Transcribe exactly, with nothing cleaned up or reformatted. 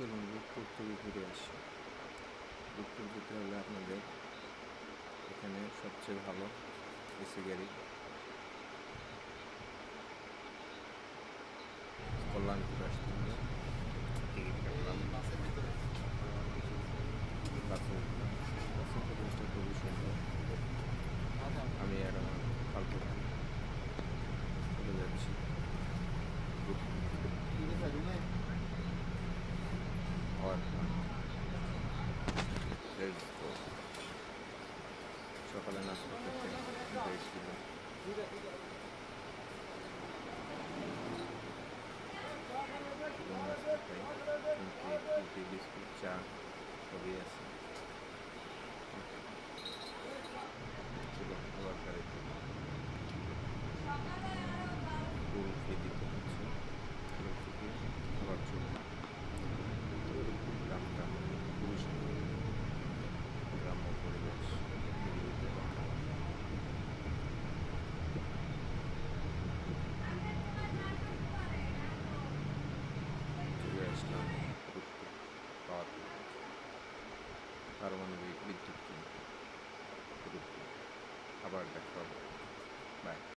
চলুন রূপপুর থেকে ঘুরে আসি। রূপপুর যেতে হলে আপনাদের এখানে সবচেয়ে ভালো এসি গাড়ি কল্যাণপুর আসতে হবে। টিকিট কাটলাম, বাসে উঠলাম। বাসের পরিবেশটা খুবই সুন্দর। আমি আর আমার ফালতু ভাই চলে যাচ্ছি হওয়ার সকালে নাস্তা করতে গিয়েছিলাম। রুটি, বিস্কুট, চা সবই আছে। চলো আবার গাড়িতে ফুল ফি দিতে হচ্ছে। থেকে আবার চলুন। গ্রামটা খুবই সুন্দর, গ্রাম্য পরিবেশ, নিরিবিলি এলাকা। চলে আসলাম রূপপুর পাওয়ার প্ল্যান্ট, পারমাণবিক বিদ্যুৎ কেন্দ্র রূপপুর। আবার দেখা হবে, বাই।